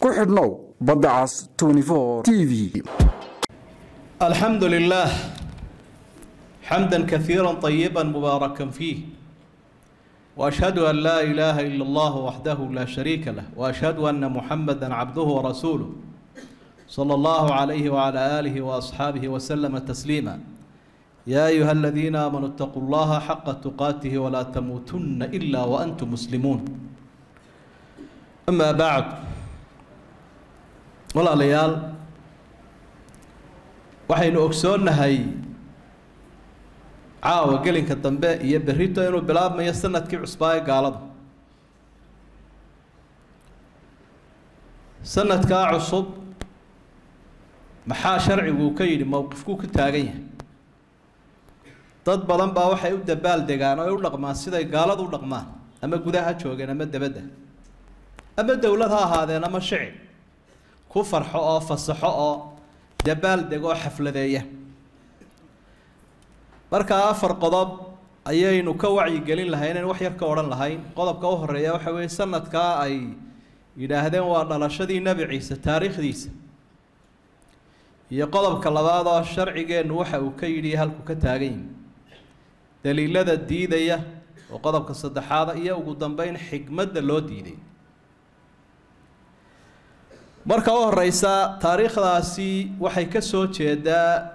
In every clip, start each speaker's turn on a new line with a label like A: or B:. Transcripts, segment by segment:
A: كحدنو بدعس 24 تي في.
B: الحمد لله حمدا كثيرا طيبا مباركا فيه، وأشهد أن لا إله إلا الله وحده لا شريك له، وأشهد أن محمدا عبده ورسوله صلى الله عليه وعلى آله وأصحابه وسلم تسليما. يا أيها الذين آمنوا اتقوا الله حق تقاته ولا تموتن إلا وأنتم مسلمون. أما بعد، والله ليال وحين أكسونهاي caawa gelinka dambe iyo berrito inuu bilaabmayo sanadkii cusbaa gaalada. sanadka cusub maxaa sharcigu ka yiri mowqifku ku taagan yahay? dad badan baa waxay u dabaal degaan oo u dhaqmaan sida gaaladu u dhaqmaan, ama gudaha joogeen ama dabadda, ama dawlad ha ahaadeen ama shicib, ku farxo oo fasaxo oo dabaal dego xafladeeya. marka afar qodob ayaynu ka wacyi gelin lahayn in wax yar ka oran lahayn. qodobka u horeeya waxa weeye sanadka ay yiraahdeen waa dhalashadii nabi ciise taariikhdiisa, iyo qodobka labaad oo sharcigeenu waxa uu ka yiri halku ka taagan yahay, daliilada diidaya oo qodobka saddexaad iyo ugu dambeyn xikmadda loo diiday. marka u horeysa taariikhdaasi waxay ka soo jeedaa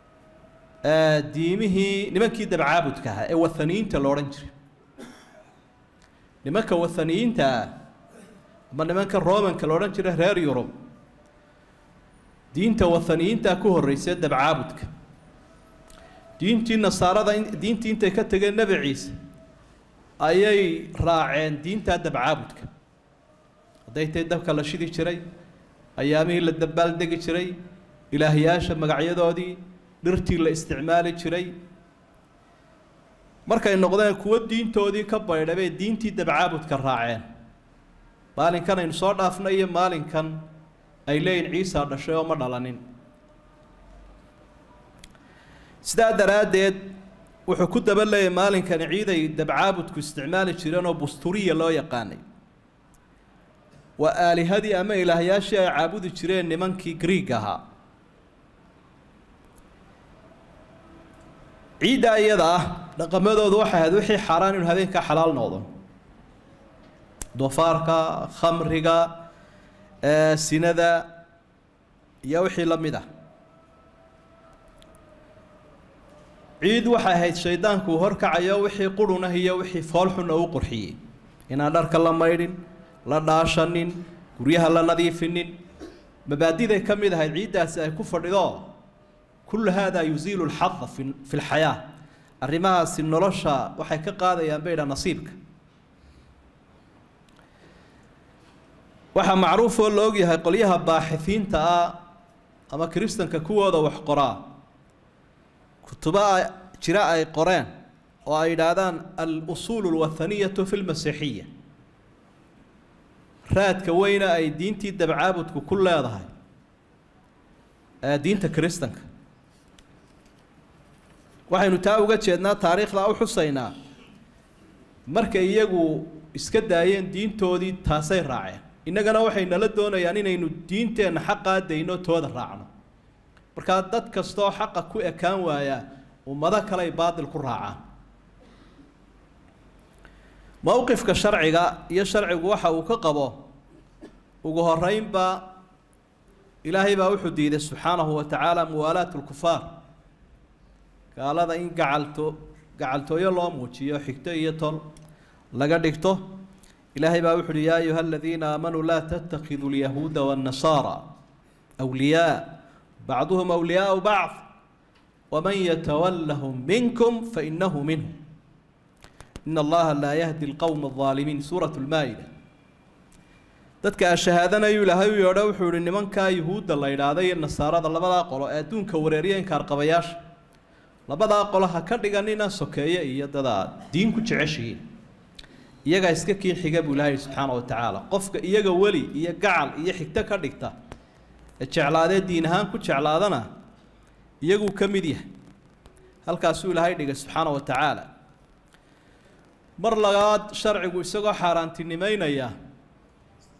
B: diimihii nimankii dabcaabudka ahaa ee wathaniyiinta la odhan jiray. nimanka wathaniyiinta ama nimanka romanka la odhan jiray reer yurub, diinta wathaniyiinta ku horreysay dabcaabudka. diintii nasaarada diintii intay ka tageen nebi ciise ayay raaceen diinta dabcaabudka. hadday tahay dabka la shidi jiray, ayaamihii la dabaal degi jiray, ilaahyaasha magacyadoodii, dhirtii la isticmaali jiray. markay noqdeen kuwa diintoodii ka baydhay bay diintii dabcaabudka raaceen. maalinkan aynu soo dhaafnay iyo maalinkan ay leeyihin ciisa dhashay oo ma dhalanin. sidaa daraaddeed wuxuu ku daba leeyahay maalinkani ciid ay dabcaabudku isticmaali jireen oo busturiya loo yaqaanay. waa aalihadii ama ilaahyaashii ay caabudi jireen nimankii Greek ahaa. ciidda iyada ah dhaqamadoodu waxay ahayd wixii xaaraan inuu habeenka xalaal noqdo: doofaarka, khamriga, sinada iyo wixii la mid ah. ciid waxay ahayd shaydaanku horkacayo wixii qurunah iyo wixii foolxuna u qurxiyey, inaan dharka la maydhin, la dhaashanin, guryaha la nadiifinin. mabaadiday ka mid ahayd ciiddaasi ay ku fadhido كل هذا يزيل الحظ في الحياة. أرمها سنولشة وحي كقاضي بين نصيبك. وحا معروف اللوغي هاي قليها باحثين تا أما كريستان ككوة وحقراء كتباء شراء قرآن وأيضاً الأصول الوثنية في المسيحية. راد كوينة أي دينتي دبعابتك كل هذا دينتا كريستانك. waxaynu taa uga jeednaa taariikhda u xusaynaa markay iyagu iska daayeen diintoodii taasay raaceen. innagana waxay nala doonayaan inaynu diinteena xaqaa dayno tooda raacno. marka dad kastoo xaqa ku ekaan waaya ummado kale ay baadil ku raacaan. mowqifka sharciga iyo sharcigu waxa uu ka qabo ugu horeynba ilaahay baa wuxuu diiday subxaanahu wa tacaala muwaalaat alkufaar. gaalada in gacaltooyo loo muujiyo xigto iyo tol laga dhigto. ilaahay baa wuxuu yiri yaa ayuha alladhiina aamanuu laa tattakhiduu alyahuuda waannasaara awliyaa bacduhum awliyaau bacd waman yatawallahum minkum fainahu minhum ina allaha laa yahdi alqawma alظaalimiin. suuratu lmaa'ida. dadka shahaadanayu ilaahay u yeedho wuxuu yihi nimankaa yuhuudda la yidhaahday iyo nasaarada labadaa qolo ee adduunka wareeriya inkaarqabayaasha, labadaa qolo ha ka dhiganina sokeeye iyo dadaa diin ku jeceshihiin. iyagaa iska kiin xiga buu ilaahay subxaana wa tacaala. qofka iyaga weli iyo gacal iyo xigto ka dhigta ee jeclaadee diin ahaan ku jeclaadana iyaguu ka mid yahay. halkaasuu ilaahay dhigay subxaana wa tacaala. mar labaad sharcigu isagoo xaaraantinimeynaya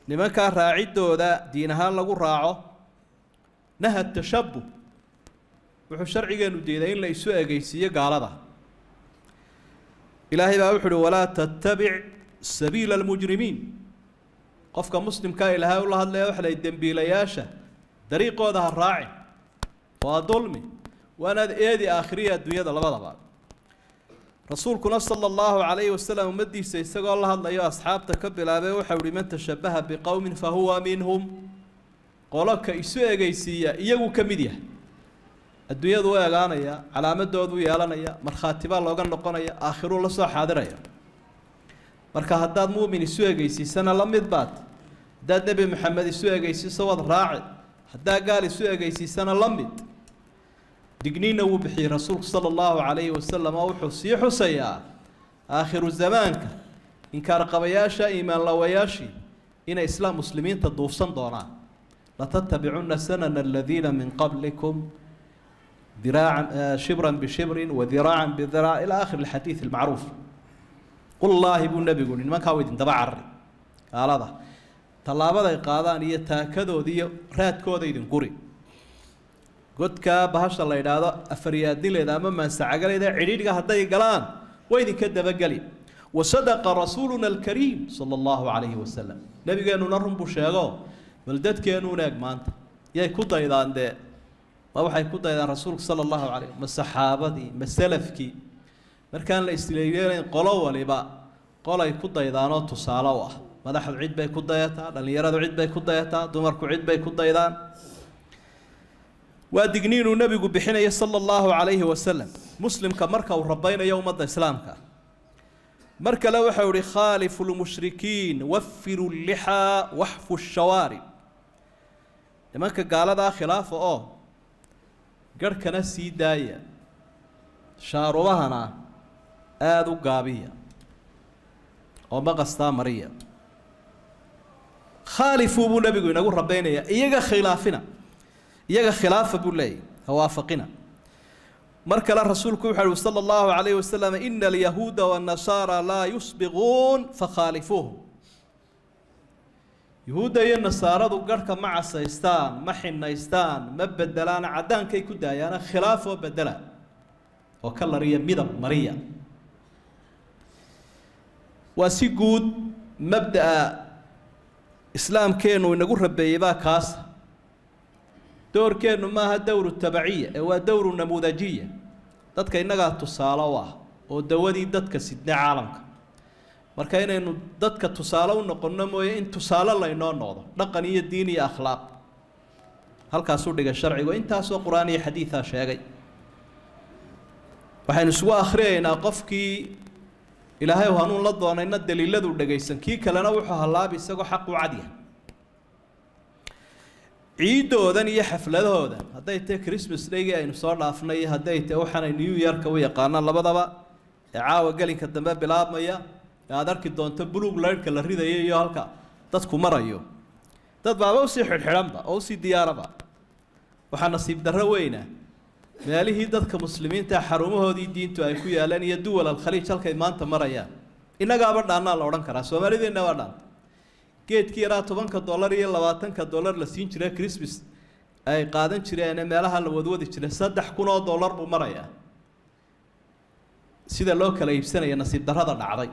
B: nimankaa raacidooda diin ahaan lagu raaco naha tashabbuh wuxuu sharcigeenu diiday in la isu egeysiiyo gaalada ilaahay baa wuxuu uhi walaa tattabic sabiila almujrimiin qofka muslimkaa ilaahay ula hadlaya waxa lay dembiilayaasha dariiqooda ha raacin waa dulmi waanaad eedi aakhiriya adduunyada labadaba rasuulkuna sala allahu calayhi wasalam ummadiisa isagoo la hadlayo asxaabta ka bilaabay waxa uhi man tashabbaha biqowmin fahuwa minhum qolo ka isu egeysiiya iyagu ka mid yahay adduunyadu u eegaanaya calaamadoodu yeelanaya markhaati baa looga noqonaya aakhiruu la soo xaadiraya marka haddaad muumin isu egeysiisana la mid baad haddaad nebi maxamed isu egeysiiso waad raaci haddaa gaal isu egeysiisana la mid digniinna wuu bixiyey rasuulku sala allahu calayhi wasalam oo wuxuu sii xusayaa aakhiru zamaanka inkaar qabayaasha iimaan lawayaashii inay islaam muslimiinta duufsan doonaan latatabicunna sanana aladiina min qablikum ذراعا شبرا بشبر وذراعا بذراع إلى آخر الحديث المعروف قل الله يقول النبي يقول إن ما كاويد انتبع عري قال هذا طلابة قادان يتاكدوا ذي رات كودا يدن قري قد كا بهاش الله يدادا أفرياد دي لذا مما سعقل إذا عريد هدا يقلان وين كدب قلي وصدق رسولنا الكريم صلى الله عليه وسلم نبي قالوا نرهم بشيغو بلدت كانوا ناق مانتا يا كودا إذا عنده ما waxay ku daydaan rasuulka sallallahu alayhi ma saxaabadii ma salafkii markaan la istileeyeen qolo waliba qolay ku daydaan oo tusaale u ah madaxdu cid bay ku dayataa dhalinyaradu cid bay ku dayataa dumarku cid bay ku daydaan waa digniinu nabigu bixinaya sallallahu alayhi wasallam muslimka marka uu rabaynayo ummadda islaamka marka la waxa uu khaliful mushrikiin waffiru liha wahfu ash-shawari nimanka gaalada khilaafa oo garkana sii daaya shaarubahana aada u gaabiya oo maqastaa mariya khaalifuu buu nabigu inagu rabaynaya iyaga khilaafa buu leeyahy hawaafaqina mar kale rasuulku wuxuu uhi sala allahu calayhi wasalam ina alyahuuda waannasaara laa yusbiquun fakhaalifuuhum yuhuudda iyo nasaaradu garhka ma casaystaan ma xinaystaan ma bedelaan caddaankay ku daayaana khilaaf oo bedela oo ka lariya midab mariya waa si guud mabda'a islaamkeennu inagu rabeeyey baa kaasa doorkeennu maaha dowru tabaciya ee waa dowru namuudajiya dadka innagaa tusaale u ah oo dawadii dadka sidnay caalamka marka inaynu dadka tusaale u noqonno mooye in tusaale laynoo noqdo dhaqan iyo diin iyo akhlaaq halkaasuu dhigay sharcigu intaasoo qur-aan iyo xadiidaa sheegay waxaynu isugu akhriyaynaa qofkii ilaahay u hanuun la doonayna daliiladu dhagaysan kii kalena wuxuu hallaabi isagoo xaq u cad yahay ciidoodan iyo xafladahoodan hadday tahay christmas daygii aynu soo dhaafnay iyo hadday tahay waxaanay new yorka u yaqaanaan labadaba ee caawa gelinka dambe bilaabmaya aad arki doonto buluug laydhka la ridayo iyo halka dadku marayo dad baaba usii xidhxidhanba oo usii diyaaraba waxaa nasiib darro weyna meelihii dadka muslimiinta xarumahoodii diintu ay ku yaalaan iyo duwal alkhaliij halkay maanta marayaan innagaaba dhaannaa la odhan karaa soomaalideenna waa dhaanta geedkii yaraa $10 iyo $20 la siin jiray christmas ay qaadan jireen meelaha la wadwadi jiray $3,000 buu marayaa sida loo kala iibsanaya nasiib darrada dhacday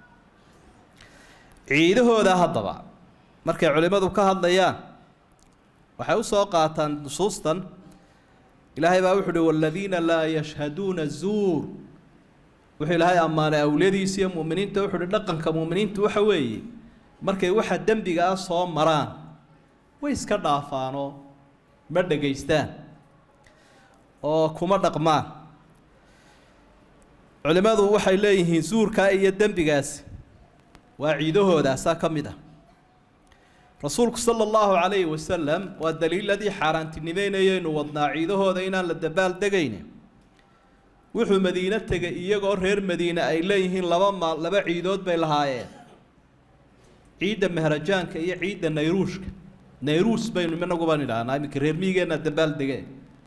B: ciidahooda haddaba markay culimadu ka hadlayaan waxay u soo qaataan nusuustan ilaahay baa wuxuu uhi waladiina laa yashhaduuna zuur wuxuu ilaahay ammaanay awliyadiisa iyo mu'miniinta wuxuu uhi dhaqanka mu'miniintu waxa weeye markay waxa dembiga ah soo maraan way iska dhaafaanoo ma dhegaystaan oo kuma dhaqmaan culimadu waxay leeyihiin zuurkaa iyo dembigaasi waa ciidahoodaasa ka mid ah rasuulku sala allahu calayhi wasalam waa daliiladii xaaraantinimeynayaynu wadnaa ciidahooda inaan la dabaal degayne wuxuu madiine tegay iyagoo reer madiine ay leeyihiin laba ciidood bay lahaayeen ciidda mahrajaanka iyo ciidda nayruushka nayruus baynu inaguban idhaahnaa iminka reer miigeenna dabaal degeen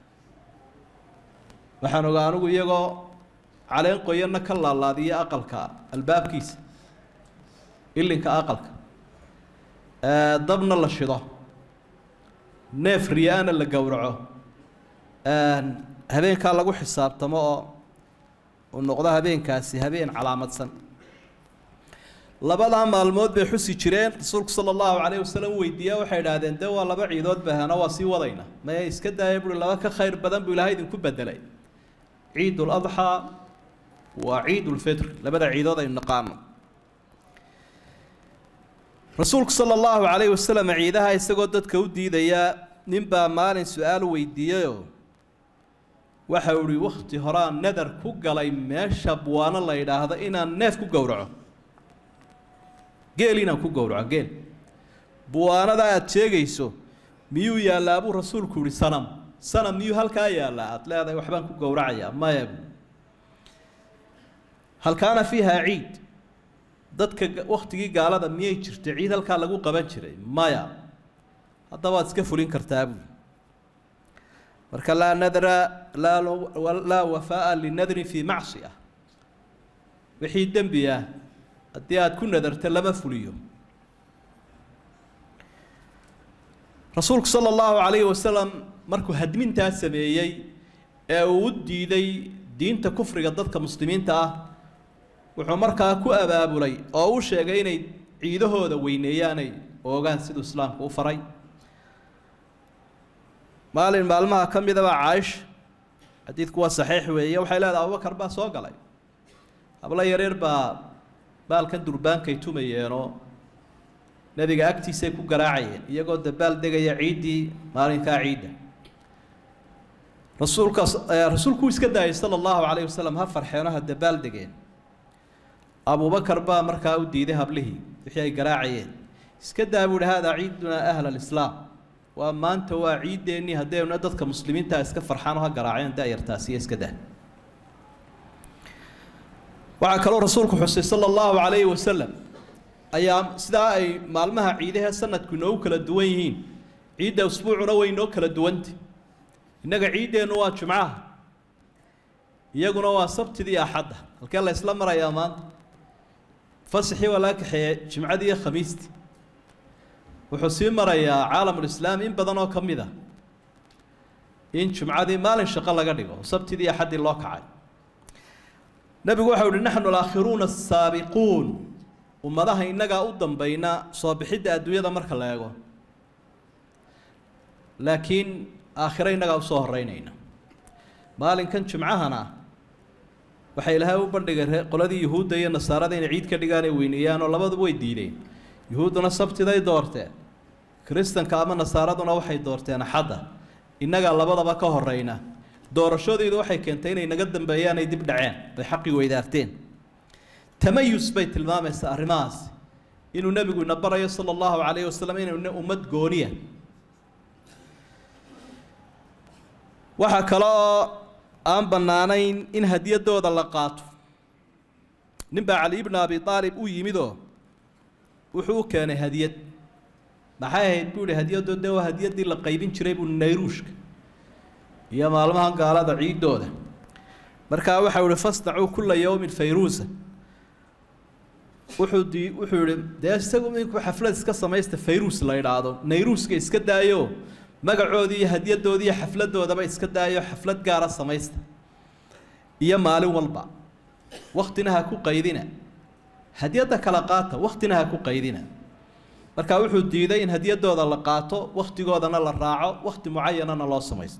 B: waxaan ogaa anigu iyagoo caleen qoyanna ka laalaadiya aqalka albaabkiisa ilinka aqalka dabna la shido neef riyaana la gowraco habeenkaa lagu xisaabtamo oo noqdo habeenkaasi habeen calaamadsan labadaa maalmood bay xusi jireen rasuulku sala allahu calayhi wasalam weydiiyaa waxay idhaahdeen dee waa laba ciidood bahana waa sii wadayna maya iska daaya buui laba ka khayr badan buu ilaahay idinku bedelay ciid uladxaa waa ciid ulfitr labada ciidood aynu naqaano rasuulku sala allahu calayhi wasalam ciidaha isagoo dadka u diidaya ninbaa maalin su-aal weydiiyeyoo waxa uu ihi wakhti horaa nadar ku galay meesha buwaano la yidhaahdo inaan neef ku gowraco geel inaan ku gowraco geel buwaanada aada sheegayso miyuu yaallaa buu rasuulku yihi sanam miyuu halkaa yaallaa aada leedahay waxbaan ku gowracayaa maya hal kaana fiiha ciid dadka wakhtigii gaalada miyay jirtay ciid halkaa lagu qaban jiray maya haddaba waad iska fulin kartaa buuli marka laa nadra laa wafaa'a linadri fii macsiya wixii dembi ah haddii aada ku nadarta lama fuliyo rasuulku sala allahu calayhi wasalam markuu hadmintaa sameeyey ee uu u diiday diinta kufriga dadka muslimiinta ah wuxuu markaa ku abaabulay oo u sheegay inay ciidahooda weyneeyaanay oogaan siduu islaamku u faray maalin maalmaha ka midaba caaisha xadiidku waa saxiix weeye waxay leedahay abubakar baa soo galay hablo yareer baa baalkan durbaankay tumayeenoo nebiga agtiisay ku garaacayeen iyagoo dabaal degaya ciiddii maalinkaa ciidda rasuulku iska daayay sala allahu calayhi wasalam ha farxeeno ha dabaal degeen abubakar baa markaa u diiday hablihii wixii ay garaacayeen iska daa buu ihi haadaa ciidunaa ahla alislaam waa maanta waa ciideennii haddayna dadka muslimiinta iska farxaan oo ha garaaceen da-yartaasiyo iska dah waxaa kaloo rasuulku xusay sala allahu calayhi wasalam ayaa sidaa ay maalmaha ciidahee sanadku inoogu kala duwan yihiin ciidda usbuucuna way inoo kala duwantay innaga ciiddeennu waa jumcaha iyaguna waa sabtidii axadda halkee la isla marayaa maanta fasaxii waa laga kaxeeyey jimcadii iyo khamiistii wuxuu sii marayaa caalamulislaam in badan oo ka mid a in jumcadii maalin shaqo laga dhigo sabtidii axaddii loo kacay nebigu waxau uhi naxnu alaakhiruuna asaabiquun ummadaha innagaa u dambayna soo bixidda adduunyada marka la eego laakiin aakhiro innagaa usoo horeynayna maalinkan jimcahana waxay ilaahay u bandhigay qoladii yuhuudda iyo nasaarada inay ciid ka dhigaan ay weyneeyaan oo labaduba way diideen yuhuudduna sabtiday doorteen kiristanka ama nasaaraduna waxay doorteen axadda innagaa labadaba ka horeyna doorashadoodu waxay keentay inay naga dambeeyaan ay dib dhaceen bay xaqii weydaarteen tamayus bay tilmaamaysaa arrimahaas inuu nebigu ina barayo sala allahu calayhi wasalam inayna ummad gooniya waxaa kale oo aan bannaanayn in hadiyadooda la qaato nin baa cali ibna abi aalib u yimidoo wuxuu u keenay hadiyad maxay ahayd buu ihi hadiyadoo dee waa hadiyaddii la qaybin jiray buu nayruushka iyo maalmahan gaalada ciiddooda markaa waxau ihi fasnacuu kulla yowmin fayruusa wuxuu yihi dee isagu inkuu xaflad iska samaysta fayruus la idhaahdo nayruuska iska daayo magacoodii iyo hadyadoodii iyo xafladoodaba iska daayo xaflad gaara samaysta iyo maalin walba waktina ha ku qaydina hadyadda kala qaata waktina ha ku qaydina markaa wuxuu diiday in hadyadooda la qaato waktigoodana la raaco wakti mucayanana loo samaysto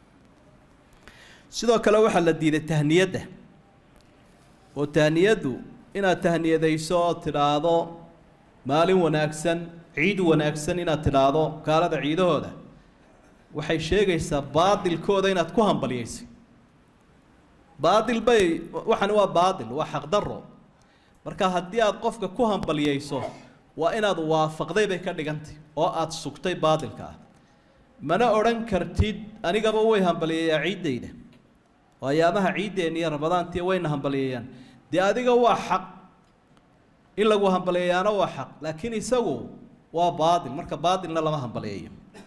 B: sidoo kale waxaa la diiday tahniyadda oo tahniyaddu inaad tahniyadayso oo tidhaahdo maalin wanaagsan ciid wanaagsan inaad tidhaahdo gaalada ciidahooda waxay sheegaysaa baadilkooda inaad ku hambaliyeysay baadil bay waxani waa baadil waa xaqdarro marka haddii aad qofka ku hambaliyeyso waa inaad waafaqday bay ka dhigantay oo aad sugtay baadilka ah mana odhan kartid anigaba way hambaliyeeyaa ciiddayda oo ayaamaha ciiddeenna iyo ramadaantii wayna hambaliyeeyaan dee adiga waa xaq in lagu hambaliyeeyaana waa xaq laakiin isagu waa baadil marka baadilna lama hambaliyeeyo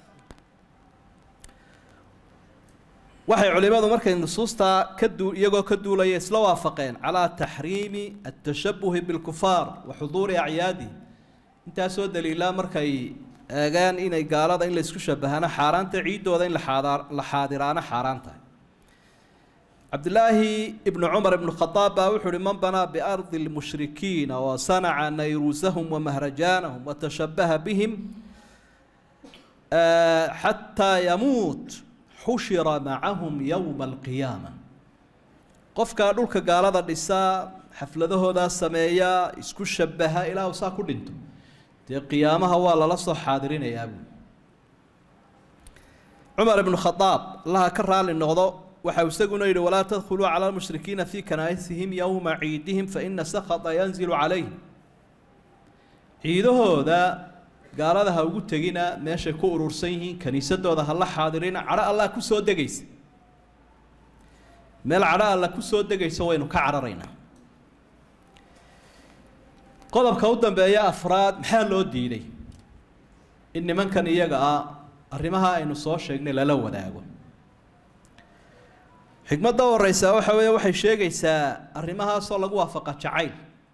B: waxay culimadu markay nusuustaa iyagoo ka duulaya isla waafaqeen calaa taxriimi atashabuhi bilkufaar wa xuduuri acyaadi intaa soo daliilaa markay eegaan inay gaalada in la isku shabahaana xaaraanta ciidooda in la xaadiraana xaaraan tahay عبد الله ابن عمر بن الخطاب وحر من بنى بأرض المشركين وصنع نيروزهم ومهرجانهم وتشبه بهم حتى يموت حشر معهم يوم القيامة قف كانوا قال هذا النساء حفلته ذا سمايا اسكو شبهها إلى وساكو دنتو قيامها ولا لصح حاضرين يا أبو عمر بن الخطاب الله كرر للنغضاء وحوسقنا إلى ولا تدخلوا على المشركين في كنائسهم يوم عيدهم فإن سخط ينزل عليهم عيده ذا قال هذا وجود تجينا ماشي كور رسيه كنيسة هذا الله حاضرين على الله كسود دقيس مال على الله كسود دقيس وين كعررينا قلب كودا بيا أفراد محل وديني إن من كان يجا الرمها إنه صار شيء لا لو ذاقو حكمة دور رئيسة وحي شيء يسا الرمها صار لقوا فقط شعيل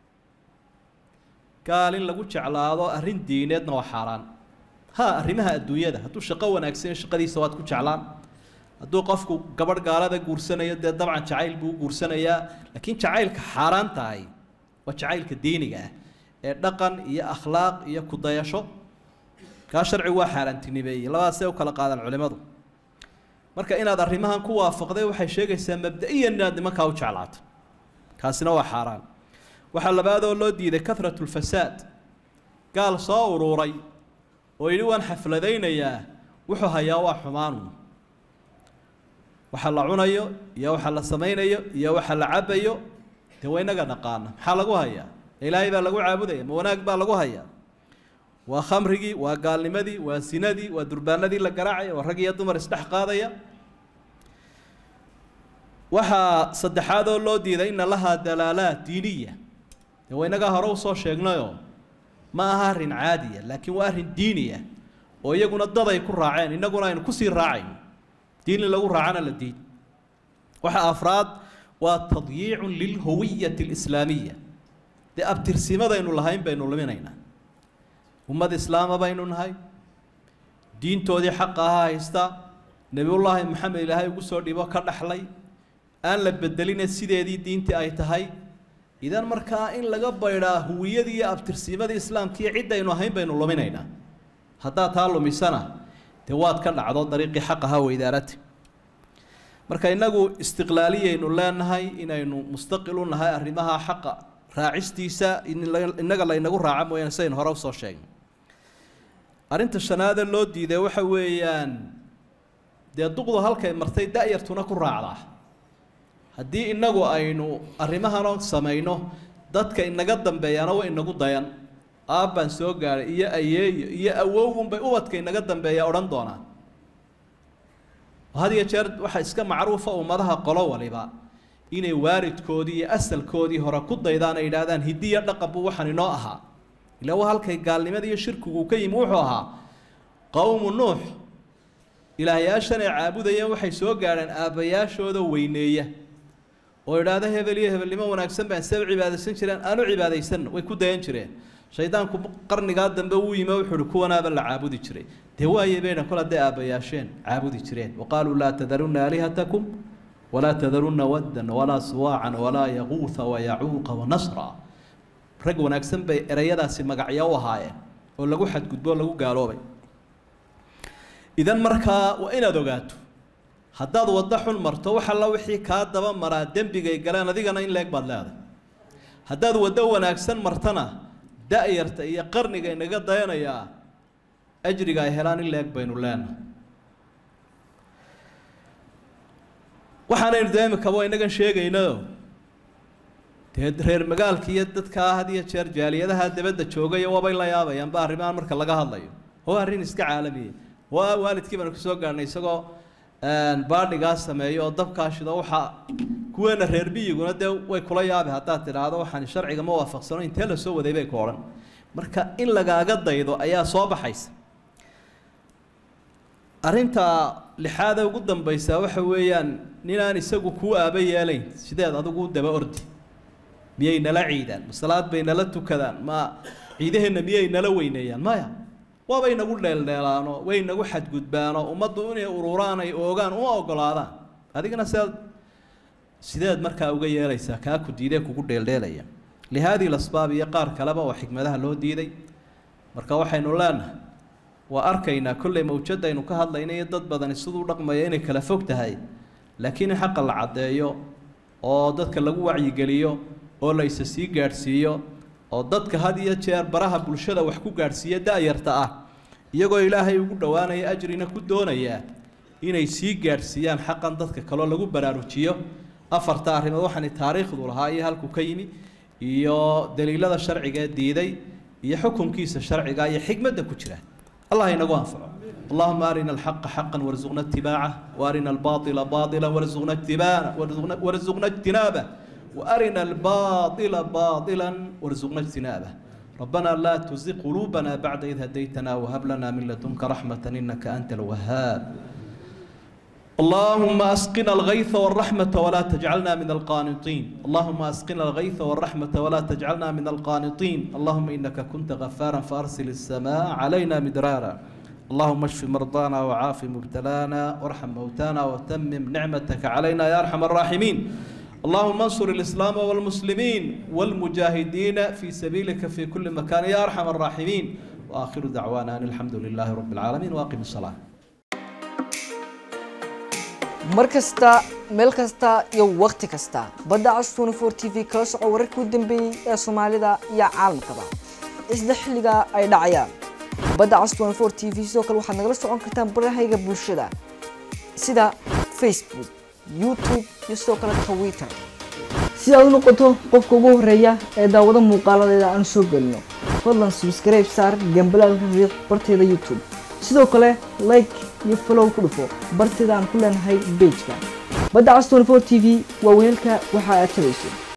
B: قال إن لقوا على هذا الرين دينتنا وحرام ها الرمها الدنيا ده هتوش قوة ناقصين شقدي سوات كوش علان هدو قفكو قبر قال هذا قرصنا يد طبعا شعيل بو قرصنا يا لكن شعيل كحرام تاي وشعيل كديني دقن يا أخلاق يا كضياشو كشرع وحرام تنبي لا سوى كلا قال العلماء marka inaad arrimahan ku waafaqday waxay sheegaysaa mabda'iyan inaad nimanka u jeclaato kaasina waa xaraan waxa labaad oo loo diiday kathratul fasaad gaal soo ururay oo yiri waan xafladaynayaa wuxuu hayaa waa xumaan waxa la cunayo iyo waxa la sameeyo iyo waxa la cabayo tawaynaga naqaan maxaa lagu hayaa ilaahay baa lagu caabudaya ma wanaag baa lagu hayaa وخمرجي وقالنمدي وسندي ودرباندي لقراعي ورقي الدمر استحقاضيا وها صدح هذا اللو دي إن لها دلالات دينية وينقى هروسو شيغنا يوم ما هارين عادية لكن وارين دينية ويقول الضضا يكون راعين إن نقول إن كسير راعين دين اللي هو راعنا للدين وها أفراد وتضييع للهوية الإسلامية دي أبترسيمة ذا إنه لهين بين المنين ummad islaama baynu nahay diintoodii xaqaha haysta nabiyullaahi maxamed ilaahay ugu soo dhibo ka dhaxlay aan la bedelin sideedii diintii ay tahay idan markaa in laga bayraa huwiyadii iyo abtirsiimadii islaamkii cid aynu ahayn baynu luminaynaa haddaa taa lumisana dee waad ka dhacdo dariiqii xaqaha weydaarati marka inagu istiqlaaliyaynu leenahay inaynu mustaqil u nahay arrimaha xaqa raacistiisa inaga la inagu raaca mooyaan sayn hore u soo sheegay arinta shanaada loo diiday waxa weeyaan dee duqdu halkay martay da'yartuna ku raacdaa haddii inagu aynu arrimahan oo samayno dadka inaga dambeeyana way inagu dayan aabbaan soo gaaray iyo ayeeyo iyo awowgun bay ubadka inaga dambeeya odhan doonaan had iyo jeer waxa iska macruufa ummadaha qolo waliba inay waaridkoodii iyo asalkoodii hore ku daydaan ay yidhaahdaan hidiya dhaqanbu waxaan inoo ahaa ilaa waa halkay gaalnimada iyo shirkigu ka yimi wuxuu ahaa qowmu nuux ilaahayaashan ay caabudayeen waxay soo gaadheen aabbayaashooda weyneeya oo yidhaahda hebel iyo hebelnimo wanaagsan baan sab cibaadaysan jireen aanu cibaadaysanno way ku dayan jireen shaydaanku qarnigaa dambe uu yimi wuxuu uhi kuwanaaba la caabudi jiray dee waayey bayna kol hadday aabbayaasheen caabudi jireen waqaaluu laa tadarunna aalihatakum ولا تذرن ودا ولا سواعا ولا يغوث ويعوق ونصرا رج وناكسن بي اريداسي مغعيا وهايeen oo lagu xadgudbo lagu gaaloobay idan marka waa inaad ogaato haddaad wada xun marto waxa la wixii ka daba maraa dambigay galaan adigana in leeg baad leedahay haddaad wada wanaagsan martana daayarta iyo qarniga inaga dayanaya ajriga ay helaan in leeg baynu leenahay waxaan daa'im kabo inaga sheegayno reer magaalka iyo dadka hadiya jeer jaaliyadaha dibadda joogay oo bay la yaabayaan ba arrimahan marka laga hadlayo oo arrin iska caalami waa waalidkii baan ku soo gaarnay isagoo baadhiga sameeyo oo dabka shido waxa kuweena reer biyiguna de way kula yaabay hadaa tiraado waxaan sharciga ma waafaqsano inta la soo waday bay ku oran marka in lagaaga daydo ayaa soo baxaysa arinta lixaada ugu dambaysa waxa weeyaan ninaan isagu ku aaba yeelayn sideed adigu daba ordi miyay nala ciidaan salaad bay nala tukadaan ma ciidaheena miyay nala weyneeyaan maya waabay nagu dheeldheelaano way nagu xadgudbaano ummaddu inay ururaan ay oogaan uma ogolaadaan adigana sideed markaa uga yeelaysaa kaa ku diiday kugu dheeldheelaya lihaadii lasbaab iyo qaar kaleba oo xikmadaha loo diiday marka waxaynu leenahay waa arkaynaa kolley mawjadaynu ka hadlayna iyo dad badani siduu dhaqmaya inay kala fog tahay laakiin in xaqa la caddeeyo oo dadka lagu wacyigeliyo oo la isa sii gaadhsiiyo oo dadka had iyo jeer baraha bulshada wax ku gaadhsiiya da'yarta ah iyagoo ilaahay ugu dhowaanaya ajrina ku doonaya inay sii gaadhsiiyaan xaqan dadka kaloo lagu baraarujiyo afarta arrimood waxaan taariikhdu lahaa iyo halku ka yimi iyo daliilada sharciga diiday iyo xukunkiisa sharciga iyo xikmadda ku jira الله ينقو أنفعه اللهم أرنا الحق حقا وارزقنا اتباعه وأرنا الباطل باطلا وارزقنا اجتنابه وأرنا الباطل باطلا وارزقنا اجتنابه ربنا لا تزغ قلوبنا بعد إذ هديتنا وهب لنا من لدنك رحمة إنك أنت الوهاب اللهم أسقنا الغيث والرحمة ولا تجعلنا من القانطين اللهم أسقنا الغيث والرحمة ولا تجعلنا من القانطين اللهم إنك كنت غفارا فأرسل السماء علينا مدرارا اللهم اشف مرضانا وعاف مبتلانا وارحم موتانا وتمم نعمتك علينا يا أرحم الراحمين اللهم انصر الإسلام والمسلمين والمجاهدين في سبيلك في كل مكان يا أرحم الراحمين وآخر دعوانا أن الحمد لله رب العالمين وأقم الصلاة
C: markasta meel kasta iyo waqti kasta badda cas 24 TV kala soco wararka u dambeeyay ee Soomaalida iyo caalamkaba isla xilliga ay dhacayaan badda cas 24 TV sidoo kale waxaad nagala socon kartaan barahayga bulshada sida Facebook YouTube iyo sidoo kale Twitter si aad u noqoto qofka ugu horeeya ee daawada muuqaaladeeda aan soo galno fadlan subscribe saar gambalaalka riiq barteeda YouTube sidoo kale like iyo follow ku dhufo barteeda aan ku leenahay page-ka badda cas 24 TV waa weelka waxa aad tabayso